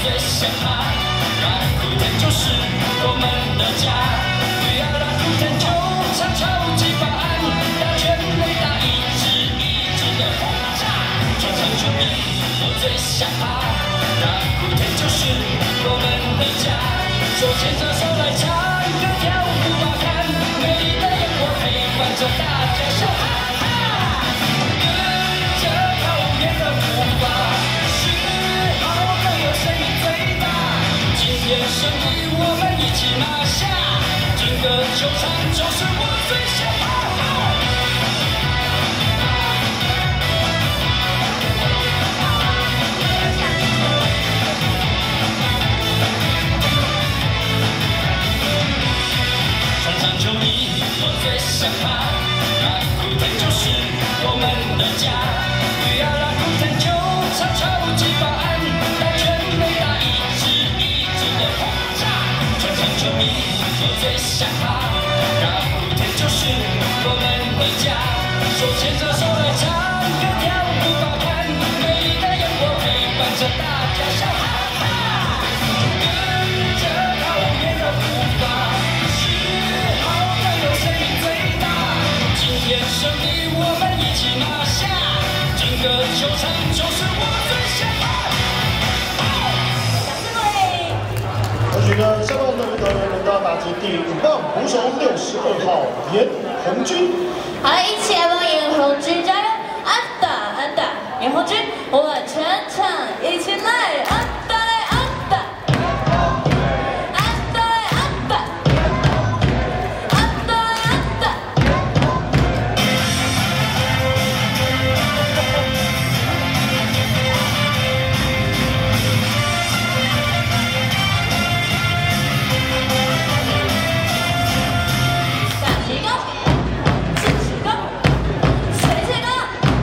最想他。蓝谷天就是我们的家，不要蓝谷天就唱超级版，打全垒打一支的轰炸，全场球迷我最想他。蓝谷天就是我们的家，手牵着手来唱歌跳舞吧，看美丽的烟火陪伴着大家笑哈哈，跟着讨厌的步伐，是好朋友生命最大。今天胜利我们一起拿下，整个球场就是我最想他。场上球迷我最想他，蓝谷天就是我们的家，不要蓝谷天就唱超级版，打全垒打一支的轰炸，全场球迷我最想他，蓝谷天就是我们的家，手牵着手来唱歌跳舞吧，看美丽的烟火陪伴着大家笑哈哈，跟着讨厌的步伐，是好朋友生命最大。今天胜利我们一起拿下，整个球场就是我最想他。 我觉得相关的得分轮到打击第5棒捕手62号严红军。 好了，一起来帮严红军加油！安打安打，严红军，我们全场一起来！安打来安打，安打来安打，安打来安打。打击高，支持高，随随高。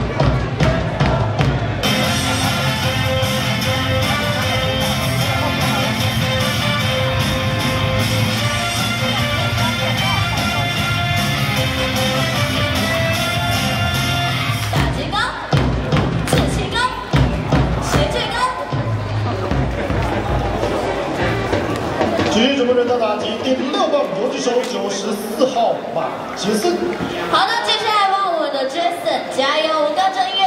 打击高，士气高，谁最高？ 至于准备轮到打击第6棒游击手94号马杰森。 好的，接下来帮我们的 Jason 加油！我们高声音乐。